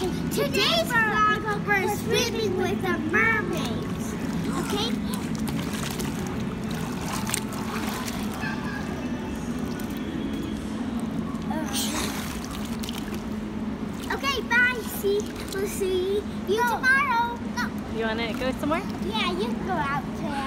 Today's vlog, we're swimming with the mermaids. Okay? Okay, bye. We'll see you tomorrow. No. You want to go somewhere? Yeah, you can go out today.